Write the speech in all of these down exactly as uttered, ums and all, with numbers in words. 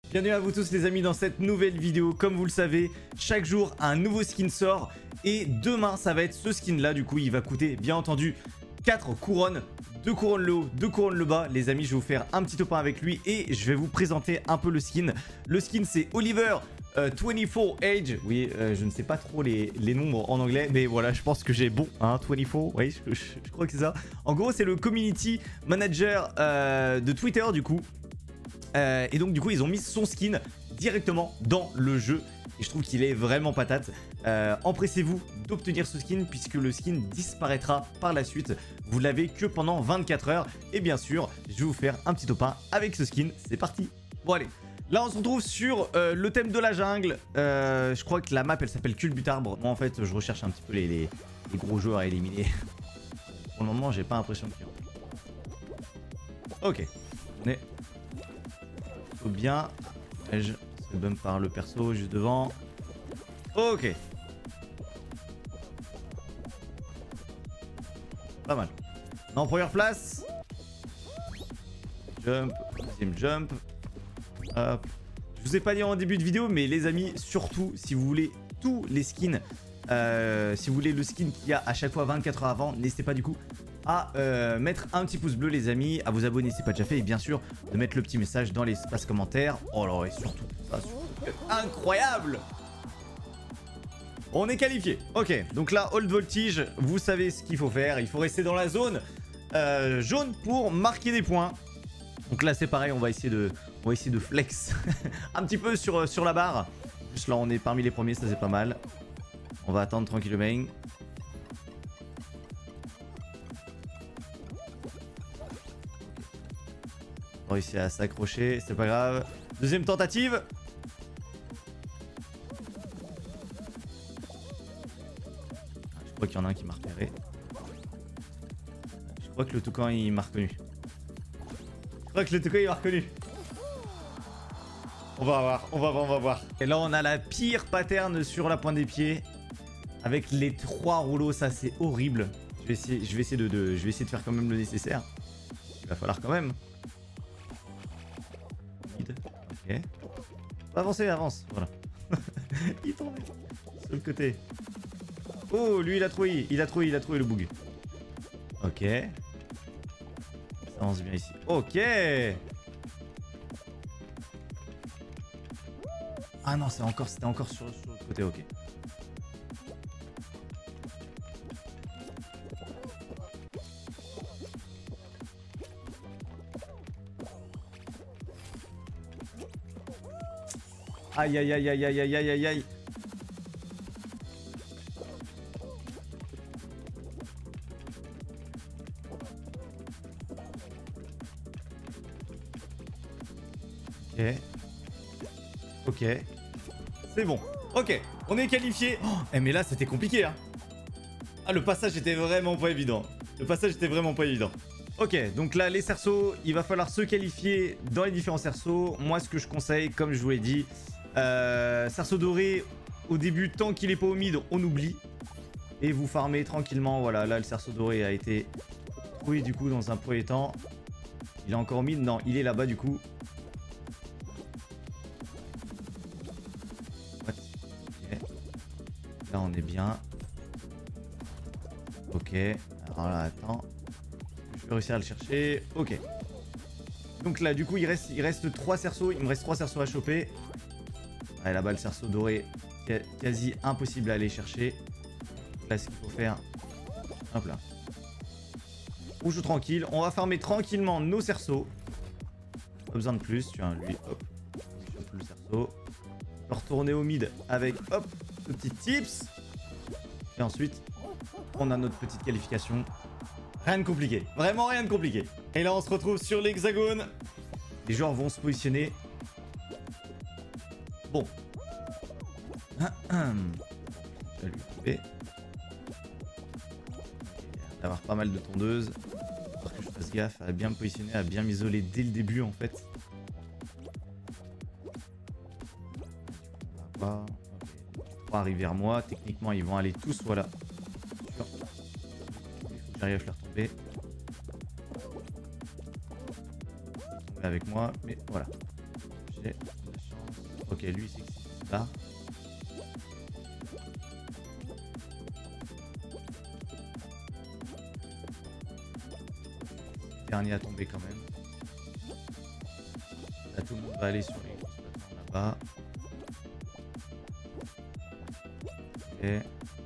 Bienvenue à vous tous les amis dans cette nouvelle vidéo. Comme vous le savez, chaque jour un nouveau skin sort et demain ça va être ce skin là. Du coup il va coûter bien entendu quatre couronnes, deux couronnes le haut, deux couronnes le bas. Les amis, je vais vous faire un petit top un avec lui et je vais vous présenter un peu le skin. Le skin c'est Oliver euh, vingt-quatre Age. Oui, euh, je ne sais pas trop les, les nombres en anglais, mais voilà, je pense que j'ai bon, hein, vingt-quatre, oui, je, je, je crois que c'est ça. En gros c'est le community manager euh, de Twitter du coup. Euh, et donc du coup ils ont mis son skin directement dans le jeu et je trouve qu'il est vraiment patate. euh, Empressez-vous d'obtenir ce skin puisque le skin disparaîtra par la suite. Vous l'avez que pendant vingt-quatre heures. Et bien sûr je vais vous faire un petit top un avec ce skin. C'est parti. Bon allez, là on se retrouve sur euh, le thème de la jungle. euh, Je crois que la map elle s'appelle Culbutarbre. Moi en fait je recherche un petit peu les, les, les gros joueurs à éliminer. Pour le moment j'ai pas l'impression qu'il y en a. Ok, on est bien. Je se bump par le perso juste devant. Ok. Pas mal. En première place. Jump. Deuxième jump. Hop. Je vous ai pas dit en début de vidéo, mais les amis, surtout si vous voulez tous les skins, euh, si vous voulez le skin qu'il y a à chaque fois vingt-quatre heures avant, n'hésitez pas du coup à euh, mettre un petit pouce bleu les amis, à vous abonner si c'est pas déjà fait et bien sûr de mettre le petit message dans l'espace commentaire. Oh là, et surtout ça, surtout, incroyable. On est qualifié. Ok, donc là Old Voltige, vous savez ce qu'il faut faire, il faut rester dans la zone euh, jaune pour marquer des points. Donc là c'est pareil, on va essayer de, on va essayer de flex un petit peu sur, sur la barre. Juste là on est parmi les premiers, ça c'est pas mal. On va attendre tranquillement. On réussit à s'accrocher, c'est pas grave. Deuxième tentative. Je crois qu'il y en a un qui m'a repéré. Je crois que le toucan il m'a reconnu. Je crois que le toucan il m'a reconnu. On va voir, on va voir, on va voir. Et là on a la pire pattern sur la pointe des pieds. Avec les trois rouleaux, ça c'est horrible. Je vais essayer, je vais essayer de, de, je vais essayer de faire quand même le nécessaire. Il va falloir quand même. Ok. Avancez, avance. Voilà. Il tombe sur le côté. Oh, lui il a trouvé, il a trouvé, il a trouvé le bug. Ok. Ça avance bien ici. Ok. Ah non, c'est encore, c'était encore sur, sur le côté. Ok. Aïe aïe aïe aïe aïe aïe aïe aïe aïe. Ok. Ok. C'est bon. Ok. On est qualifié. Oh, eh mais là c'était compliqué hein. Ah le passage était vraiment pas évident. Le passage était vraiment pas évident. Ok, donc là les cerceaux, il va falloir se qualifier dans les différents cerceaux. Moi ce que je conseille, comme je vous l'ai dit, Euh, cerceau doré au début, tant qu'il est pas au mid, on oublie. Et vous farmez tranquillement. Voilà, là le cerceau doré a été trouvé du coup dans un premier temps. Il est encore au mid? Non, il est là-bas du coup. Okay. Là on est bien. Ok. Alors là, attends. Je vais réussir à le chercher. Ok. Donc là du coup il reste, il reste trois cerceaux. Il me reste trois cerceaux à choper. Ouais, là-bas le cerceau doré, quasi impossible à aller chercher. Là ce qu'il faut faire, hop là. On joue tranquille, on va farmer tranquillement nos cerceaux. Pas besoin de plus, tu vois, lui, hop, on chope le cerceau. On va retourner au mid avec, hop, ce petit tips. Et ensuite, on a notre petite qualification. Rien de compliqué, vraiment rien de compliqué. Et là on se retrouve sur l'hexagone. Les joueurs vont se positionner. Bon. Je vais lui couper. Il va y avoir pas mal de tondeuses. Il va falloir que je fasse gaffe à bien me positionner, à bien m'isoler dès le début en fait. On va voir. Okay. Trois arrivent vers moi. Techniquement, ils vont aller tous. Voilà. Il faut que j'arrive à faire tomber. Avec moi, mais voilà. J'ai Ok, lui c'est là. Dernier à tomber quand même. Là tout le monde va aller sur les grosses plateformes là-bas. Ok.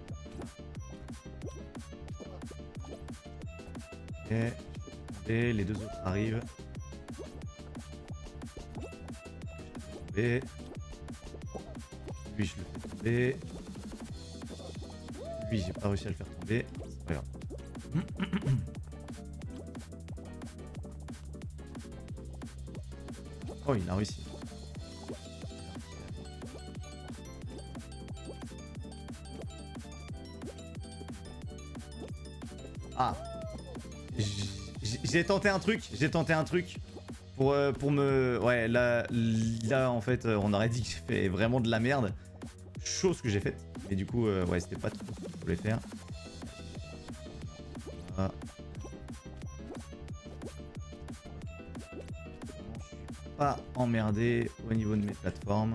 Ok. Et les deux autres arrivent. Tomber. Lui je le fais tomber. Lui j'ai pas réussi à le faire tomber. C'est pas grave. Oh, il a réussi. Ah. J'ai tenté un truc. J'ai tenté un truc. Pour, euh, pour me... Ouais, là, là, en fait, on aurait dit que j'ai fait vraiment de la merde. Chose que j'ai faite. Et du coup, euh, ouais, c'était pas trop ce que je voulais faire. Voilà. Pas emmerdé au niveau de mes plateformes.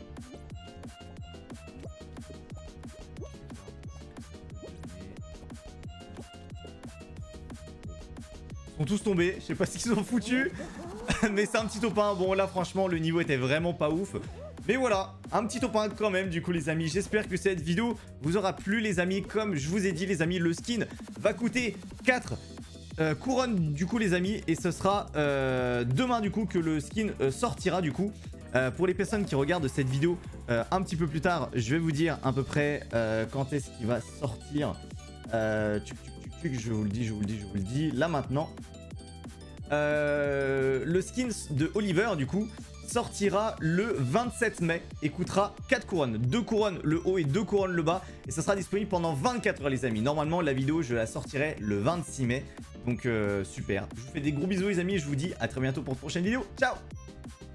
Ils sont tous tombés, je sais pas s'ils sont foutus. Mais c'est un petit top un. Bon là franchement le niveau était vraiment pas ouf. Mais voilà, un petit top un quand même du coup les amis. J'espère que cette vidéo vous aura plu les amis. Comme je vous ai dit les amis, le skin va coûter quatre Euh, couronne du coup les amis, et ce sera euh, demain du coup que le skin euh, sortira du coup. Euh, pour les personnes qui regardent cette vidéo euh, un petit peu plus tard, je vais vous dire à peu près euh, quand est-ce qu'il va sortir. euh, tuc, tuc, tuc, tuc, je vous le dis, je vous le dis, je vous le dis là maintenant. Euh, le skin de Oliver du coup sortira le vingt-sept mai et coûtera quatre couronnes, deux couronnes le haut et deux couronnes le bas, et ça sera disponible pendant vingt-quatre heures les amis. Normalement la vidéo je la sortirai le vingt-six mai, donc euh, super. Je vous fais des gros bisous les amis et je vous dis à très bientôt pour une prochaine vidéo. Ciao.